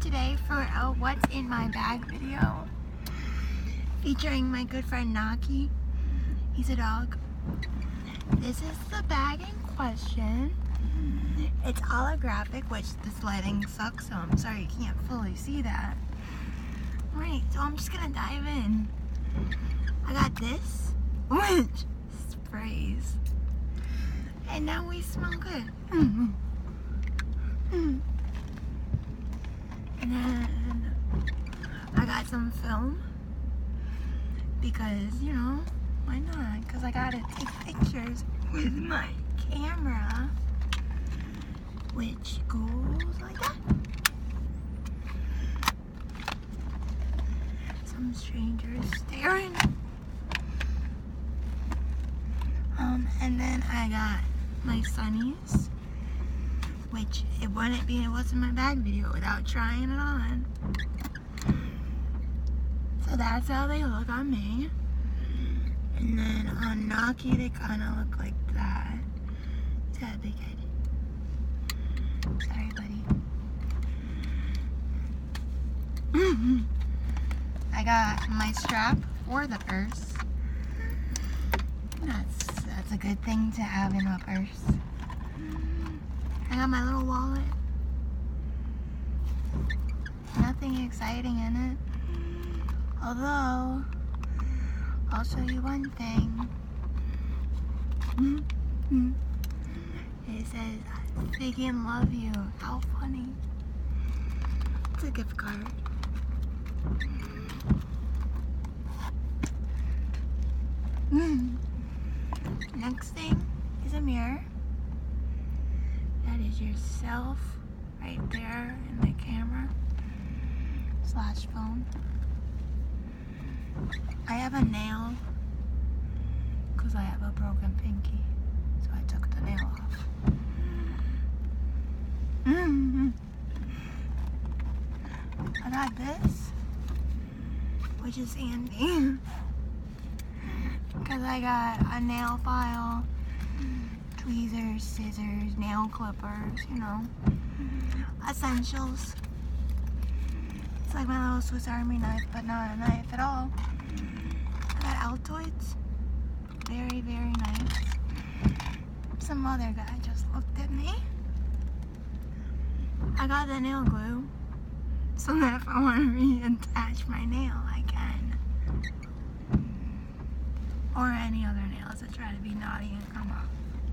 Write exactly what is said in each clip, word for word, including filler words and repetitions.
today for a What's in My Bag video featuring my good friend Naki. He's a dog. This is the bag in question. It's holographic, which this lighting sucks, so I'm sorry you can't fully see that. Alright, so I'm just gonna dive in. I got this, which sprays. And now we smell good. Mm-hmm. Mm. And then I got some film because, you know, why not? Because I gotta take pictures with my camera, which goes like that. Some strangers staring. Um, and then I got my sunnies, which it wouldn't be a What's in My Bag video without trying it on. So that's how they look on me. And then on Naki, they kind of look like that. He's got a big head. Sorry, buddy. I got my strap for the purse. That's, that's a good thing to have in a purse. I got my little wallet. Nothing exciting in it. Although, I'll show you one thing. It says, "Figgy love you." How funny. It's a gift card. Next thing is a mirror. That is yourself right there in the camera slash phone. I have a nail because I have a broken pinky, so I took the nail off. Mm-hmm. I got this, which is handy because I got a nail file, tweezers, scissors, nail clippers, you know, essentials. It's like my little Swiss Army knife, but not a knife at all. I got Altoids, very, very nice. Some other guy just looked at me. I got the nail glue, so that if I want to reattach my nail, I can. Or any other nails that try to be naughty and come off.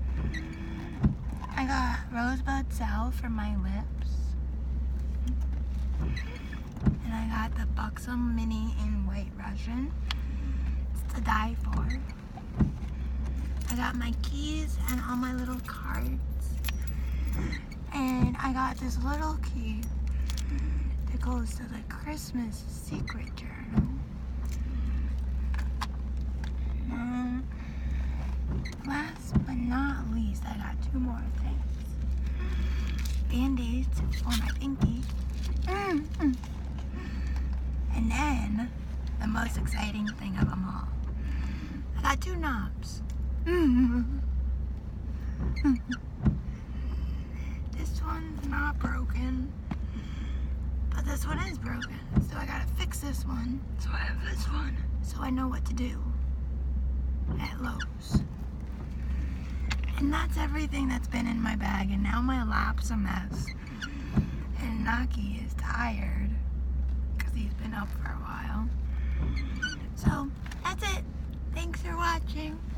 I got Rosebud Salve for my lips. And I got the Buxom Mini in White Russian. It's to die for. I got my keys and all my little cards. And I got this little key that goes to the Christmas secret journal. Um, last but not least, I got two more things. Band-Aids for my pinky. Mm-hmm. And then, the most exciting thing of them all. I got two knobs. Mm-hmm. This one's not broken, but this one is broken. So I gotta fix this one. So I have this one. So I know what to do at Lowe's. And that's everything that's been in my bag, and now my lap's a mess. And Naki is tired because he's been up for a while. So that's it. Thanks for watching.